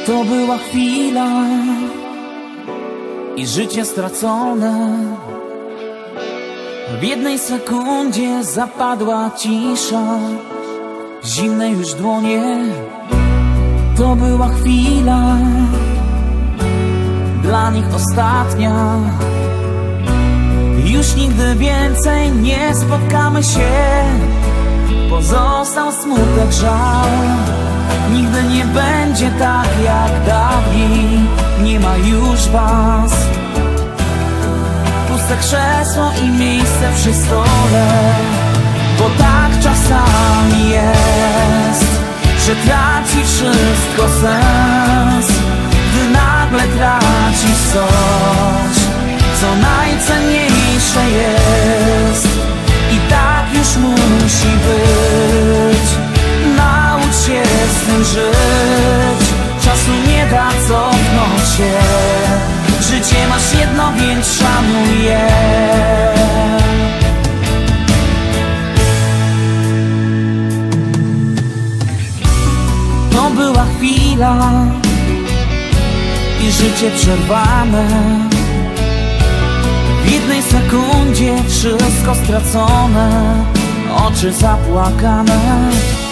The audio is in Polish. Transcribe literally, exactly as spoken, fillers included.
To była chwila i życie stracone. W jednej sekundzie zapadła cisza, zimne już dłonie. To była chwila, dla nich ostatnia. Już nigdy więcej nie spotkamy się. Pozostał smutek, żal. Nigdy nie będzie tak jak dawniej. Nie ma już was. Puste krzesło i miejsce przy stole. Bo tak czasami jest, że traci wszystko sens, gdy nagle traci coś, co najcenniejsze jest. I tak już musi być. Naucz się z tym żyć. Czasu nie da cofnąć się. Życie masz jedno, więc szanuj je. To była chwila i życie przerwane. W jednej sekundzie wszystko stracone, oczy zapłakane.